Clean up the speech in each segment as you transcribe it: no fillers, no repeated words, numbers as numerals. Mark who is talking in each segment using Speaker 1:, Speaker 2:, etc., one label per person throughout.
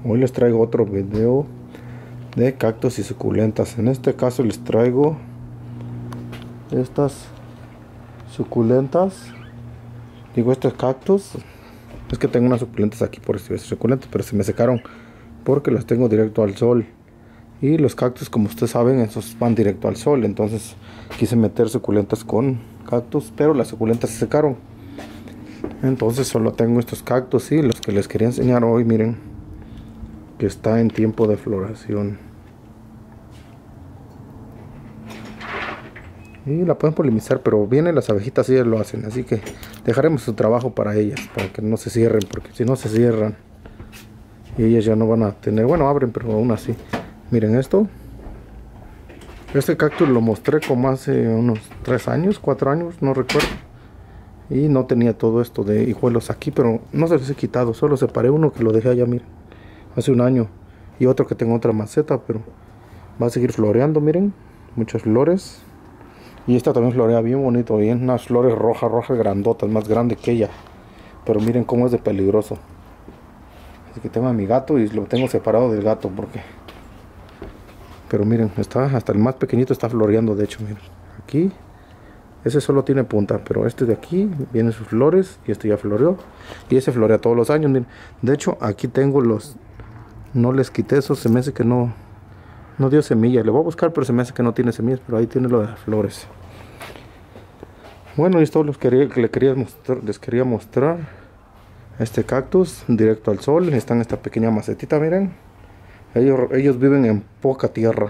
Speaker 1: Hoy les traigo otro video de cactus y suculentas. En este caso les traigo estas suculentas. Digo, estos cactus. Es que tengo unas suculentas aquí por si ves suculentas, pero se me secaron porque las tengo directo al sol. Y los cactus, como ustedes saben, esos van directo al sol. Entonces quise meter suculentas con cactus, pero las suculentas se secaron. Entonces solo tengo estos cactus y los que les quería enseñar hoy, miren, que está en tiempo de floración. Y la pueden polinizar, pero vienen las abejitas y ellas lo hacen. Así que dejaremos su trabajo para ellas, para que no se cierren, porque si no se cierran y ellas ya no van a tener, bueno, abren, pero aún así. Miren esto. Este cactus lo mostré como hace unos 3 años, 4 años, no recuerdo. Y no tenía todo esto de hijuelos aquí, pero no se los he quitado. Solo separé uno que lo dejé allá, miren, hace un año. Y otro que tengo otra maceta, pero va a seguir floreando, miren. Muchas flores. Y esta también florea bien bonito, bien. Unas flores rojas grandotas, más grandes que ella. Pero miren cómo es de peligroso. Así que tengo a mi gato y lo tengo separado del gato porque... Pero miren, está hasta el más pequeñito está floreando, de hecho, miren. Aquí, ese solo tiene punta, pero este de aquí vienen sus flores y este ya floreó. Y ese florea todos los años, miren. De hecho, aquí tengo los... No les quité eso, se me hace que no dio semillas. Le voy a buscar, pero se me hace que no tiene semillas, pero ahí tiene lo de las flores. Bueno, y esto les quería mostrar este cactus directo al sol. Está en esta pequeña macetita, miren. Ellos viven en poca tierra.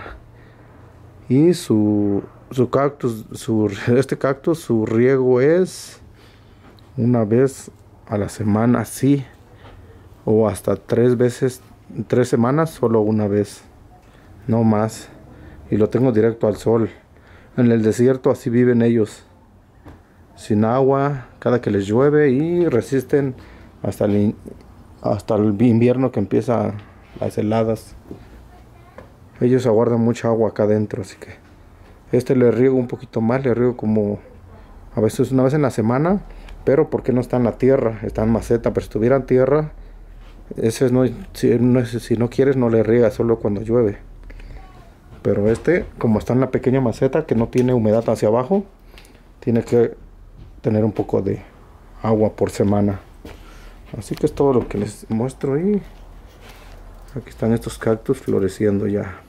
Speaker 1: Y su cactus, este cactus, su riego es una vez a la semana, sí, o hasta 3 veces, 3 semanas, solo una vez, no más. Y lo tengo directo al sol. En el desierto así viven ellos, sin agua, cada que les llueve, y resisten hasta el invierno, que empieza las heladas. Ellos aguardan mucha agua acá adentro, así que este le riego un poquito más, le riego como a veces una vez en la semana, pero porque no está en la tierra, está en maceta. Pero si estuviera en tierra, ese no, si no quieres no le riega, solo cuando llueve. Pero este, como está en la pequeña maceta que no tiene humedad hacia abajo, tiene que tener un poco de agua por semana. Así que es todo lo que les muestro. Y aquí están estos cactus floreciendo ya.